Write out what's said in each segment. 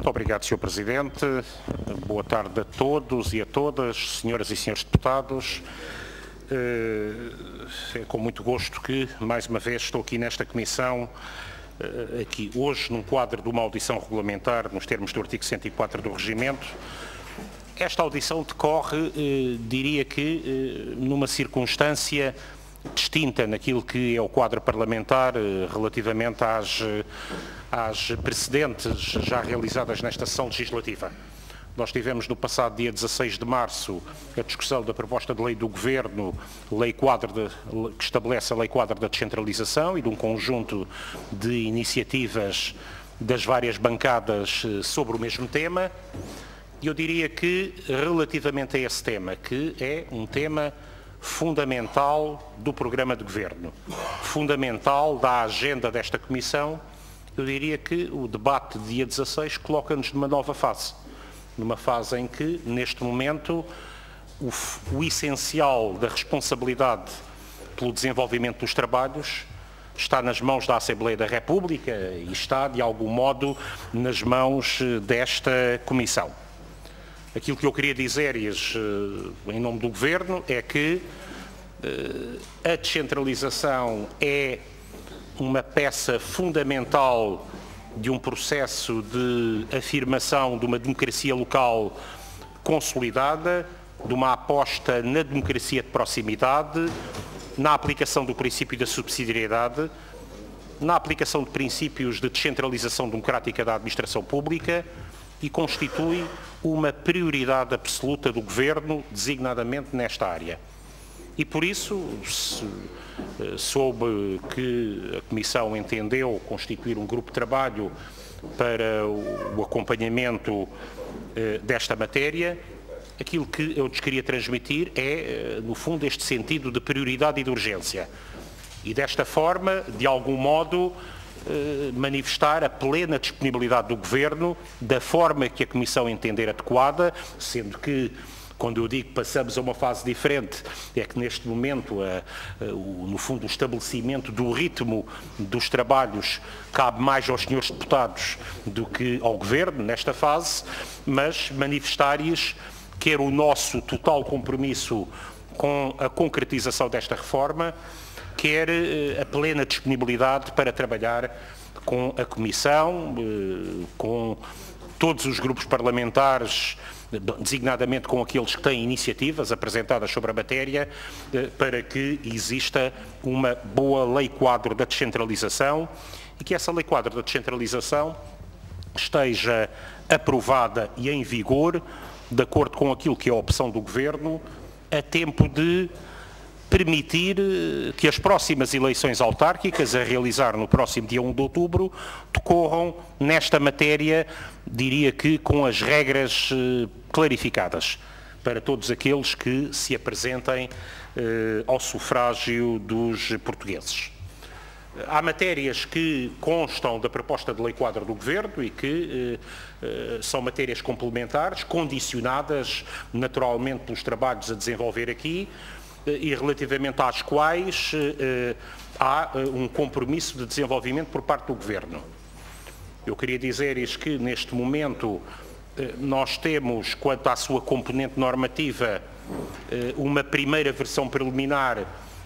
Muito obrigado, Sr. Presidente. Boa tarde a todos e a todas, senhoras e senhores deputados. É com muito gosto que, mais uma vez, estou aqui nesta comissão, aqui hoje, num quadro de uma audição regulamentar, nos termos do artigo 104 do Regimento. Esta audição decorre, diria que, numa circunstância distinta naquilo que é o quadro parlamentar relativamente às precedentes já realizadas nesta sessão legislativa. Nós tivemos no passado dia 16 de março a discussão da proposta de lei do Governo, que estabelece a lei quadro da descentralização e de um conjunto de iniciativas das várias bancadas sobre o mesmo tema. E eu diria que, relativamente a esse tema, que é um tema fundamental do programa de Governo, fundamental da agenda desta Comissão, eu diria que o debate de dia 16 coloca-nos numa nova fase. Numa fase em que, neste momento, o essencial da responsabilidade pelo desenvolvimento dos trabalhos está nas mãos da Assembleia da República e está, de algum modo, nas mãos desta Comissão. Aquilo que eu queria dizer-lhes, em nome do Governo, é que a descentralização é uma peça fundamental de um processo de afirmação de uma democracia local consolidada, de uma aposta na democracia de proximidade, na aplicação do princípio da subsidiariedade, na aplicação de princípios de descentralização democrática da administração pública e constitui uma prioridade absoluta do Governo, designadamente nesta área. E por isso, soube que a Comissão entendeu constituir um grupo de trabalho para o acompanhamento desta matéria. Aquilo que eu lhes queria transmitir é, no fundo, este sentido de prioridade e de urgência. E desta forma, de algum modo, manifestar a plena disponibilidade do Governo, da forma que a Comissão entender adequada, sendo que, quando eu digo que passamos a uma fase diferente, é que neste momento, no fundo, o estabelecimento do ritmo dos trabalhos cabe mais aos senhores deputados do que ao Governo, nesta fase, mas manifestar-lhes quer o nosso total compromisso com a concretização desta reforma, quer a plena disponibilidade para trabalhar com a Comissão, com todos os grupos parlamentares, designadamente com aqueles que têm iniciativas apresentadas sobre a matéria, para que exista uma boa lei quadro da descentralização e que essa lei quadro da descentralização esteja aprovada e em vigor, de acordo com aquilo que é a opção do Governo, a tempo de permitir que as próximas eleições autárquicas, a realizar no próximo dia 1 de outubro, decorram nesta matéria, diria que com as regras clarificadas, para todos aqueles que se apresentem ao sufrágio dos portugueses. Há matérias que constam da proposta de lei quadro do Governo e que são matérias complementares, condicionadas naturalmente pelos trabalhos a desenvolver aqui, e relativamente às quais há um compromisso de desenvolvimento por parte do Governo. Eu queria dizer-lhes que, neste momento, nós temos, quanto à sua componente normativa, uma primeira versão preliminar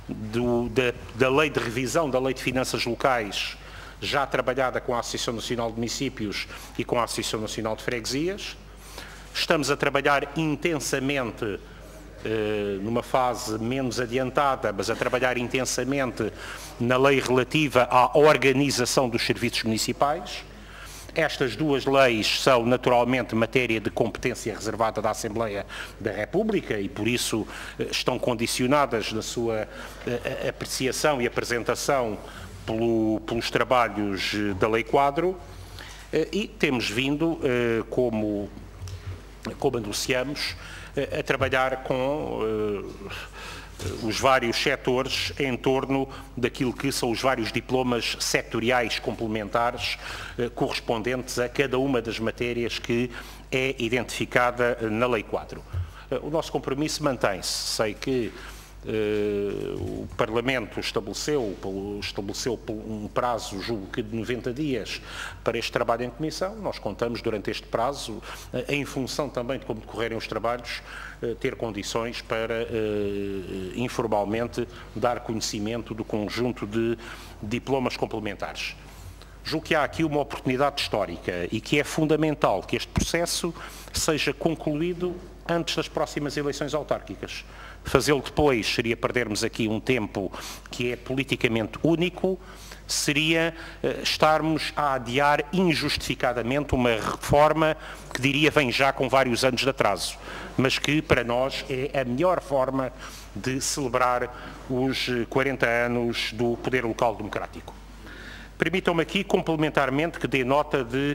da Lei de Revisão da Lei de Finanças Locais, já trabalhada com a Associação Nacional de Municípios e com a Associação Nacional de Freguesias. Estamos a trabalhar intensamente numa fase menos adiantada, mas a trabalhar intensamente na lei relativa à organização dos serviços municipais. Estas duas leis são naturalmente matéria de competência reservada da Assembleia da República e por isso estão condicionadas na sua apreciação e apresentação pelos trabalhos da lei quadro e temos vindo, como anunciamos, a trabalhar com os vários setores em torno daquilo que são os vários diplomas setoriais complementares correspondentes a cada uma das matérias que é identificada na Lei quadro. O nosso compromisso mantém-se. Sei que O Parlamento estabeleceu um prazo, julgo que de 90 dias, para este trabalho em comissão. Nós contamos durante este prazo, em função também de como decorrerem os trabalhos, ter condições para informalmente dar conhecimento do conjunto de diplomas complementares. Julgo que há aqui uma oportunidade histórica e que é fundamental que este processo seja concluído antes das próximas eleições autárquicas. Fazê-lo depois seria perdermos aqui um tempo que é politicamente único, seria estarmos a adiar injustificadamente uma reforma que diria vem já com vários anos de atraso, mas que para nós é a melhor forma de celebrar os 40 anos do poder local democrático. Permitam-me aqui, complementarmente, que dê nota de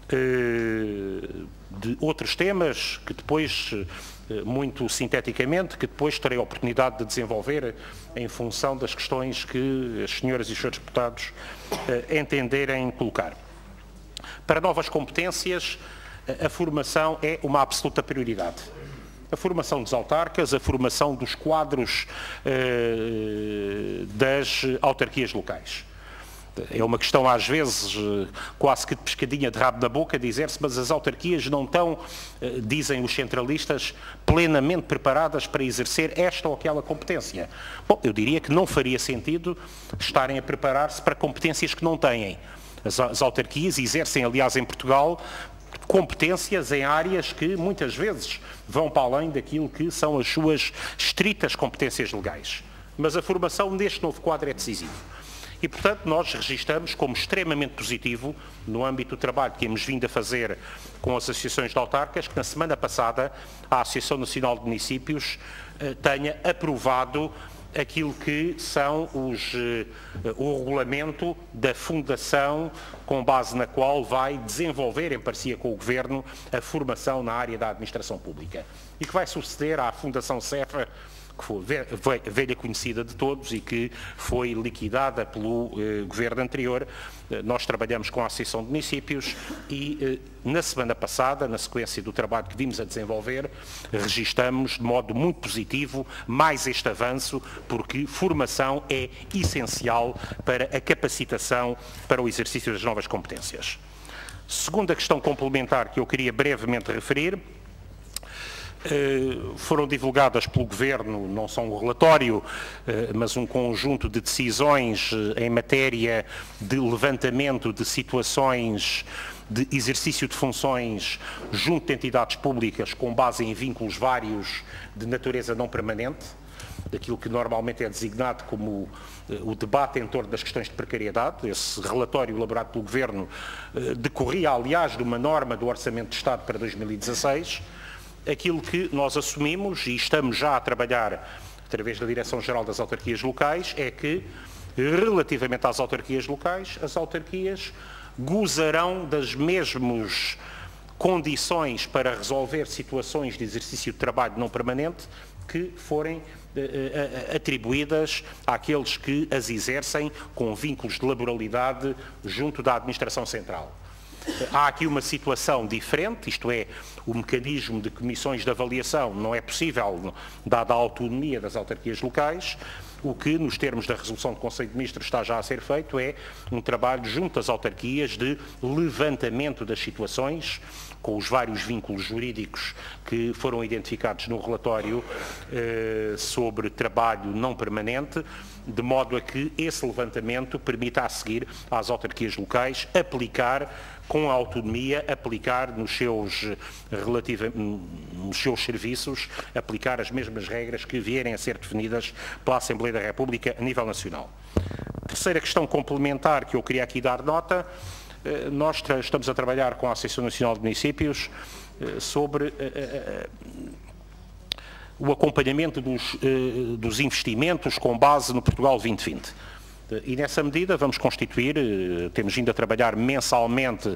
outros temas que depois, muito sinteticamente, que depois terei a oportunidade de desenvolver em função das questões que as senhoras e os senhores deputados entenderem colocar. Para novas competências, a formação é uma absoluta prioridade. A formação dos autarcas, a formação dos quadros das autarquias locais. É uma questão, às vezes, quase que de pescadinha de rabo na boca, dizer-se, mas as autarquias não estão, dizem os centralistas, plenamente preparadas para exercer esta ou aquela competência. Bom, eu diria que não faria sentido estarem a preparar-se para competências que não têm. As autarquias exercem, aliás, em Portugal, competências em áreas que muitas vezes vão para além daquilo que são as suas estritas competências legais. Mas a formação neste novo quadro é decisivo. E, portanto, nós registramos como extremamente positivo, no âmbito do trabalho que temos vindo a fazer com as associações de autarcas, que na semana passada a Associação Nacional de Municípios tenha aprovado aquilo que são o regulamento da Fundação, com base na qual vai desenvolver, em parceria com o Governo, a formação na área da administração pública. E que vai suceder à Fundação Cefa, que foi velha conhecida de todos e que foi liquidada pelo Governo anterior. Nós trabalhamos com a Associação de Municípios e na semana passada, na sequência do trabalho que vimos a desenvolver, registamos de modo muito positivo mais este avanço, porque formação é essencial para a capacitação para o exercício das novas competências. Segunda questão complementar que eu queria brevemente referir, foram divulgadas pelo Governo, não só um relatório, mas um conjunto de decisões em matéria de levantamento de situações de exercício de funções junto de entidades públicas com base em vínculos vários de natureza não permanente, daquilo que normalmente é designado como o debate em torno das questões de precariedade. Esse relatório elaborado pelo Governo decorria, aliás, de uma norma do Orçamento de Estado para 2016, aquilo que nós assumimos e estamos já a trabalhar através da Direção-Geral das Autarquias Locais é que, relativamente às autarquias locais, as autarquias gozarão das mesmas condições para resolver situações de exercício de trabalho não permanente que forem atribuídas àqueles que as exercem com vínculos de laboralidade junto da Administração Central. Há aqui uma situação diferente, isto é, o mecanismo de comissões de avaliação não é possível, dada a autonomia das autarquias locais. O que, nos termos da resolução do Conselho de Ministros, está já a ser feito é um trabalho junto às autarquias de levantamento das situações, com os vários vínculos jurídicos que foram identificados no relatório sobre trabalho não permanente, de modo a que esse levantamento permita a seguir às autarquias locais aplicar com a autonomia, aplicar nos seus serviços, aplicar as mesmas regras que vierem a ser definidas pela Assembleia da República a nível nacional. Terceira questão complementar que eu queria aqui dar nota, nós estamos a trabalhar com a Associação Nacional de Municípios sobre o acompanhamento dos investimentos com base no Portugal 2020. E nessa medida vamos constituir, temos vindo a trabalhar mensalmente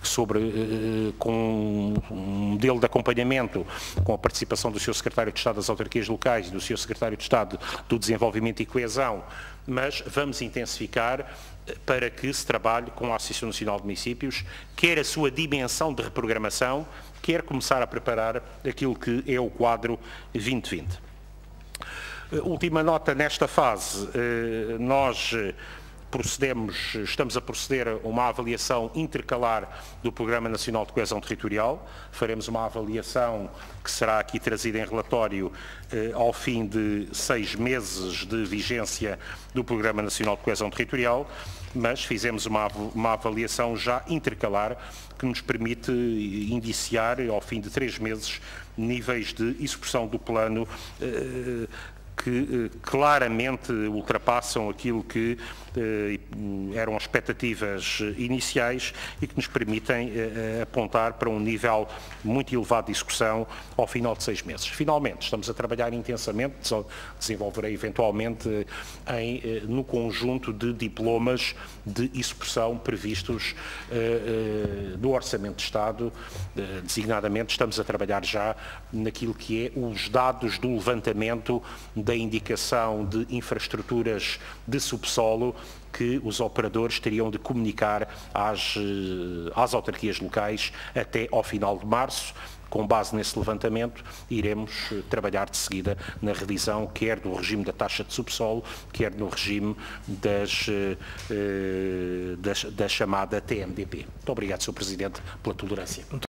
com um modelo de acompanhamento com a participação do Sr. Secretário de Estado das Autarquias Locais e do Sr. Secretário de Estado do Desenvolvimento e Coesão, mas vamos intensificar para que se trabalhe com a Associação Nacional de Municípios, quer a sua dimensão de reprogramação, quer começar a preparar aquilo que é o quadro 2020. Última nota nesta fase, nós estamos a proceder a uma avaliação intercalar do Programa Nacional de Coesão Territorial. Faremos uma avaliação que será aqui trazida em relatório ao fim de 6 meses de vigência do Programa Nacional de Coesão Territorial, mas fizemos uma avaliação já intercalar que nos permite indiciar, ao fim de 3 meses, níveis de execução do plano que claramente ultrapassam aquilo que eram expectativas iniciais e que nos permitem apontar para um nível muito elevado de execução ao final de 6 meses. Finalmente, estamos a trabalhar intensamente, desenvolverei eventualmente no conjunto de diplomas de execução previstos do Orçamento de Estado. Designadamente, estamos a trabalhar já naquilo que é os dados do levantamento da indicação de infraestruturas de subsolo que os operadores teriam de comunicar às autarquias locais até ao final de março. Com base nesse levantamento, iremos trabalhar de seguida na revisão, quer do regime da taxa de subsolo, quer no regime da chamada TMDP. Muito obrigado, Sr. Presidente, pela tolerância.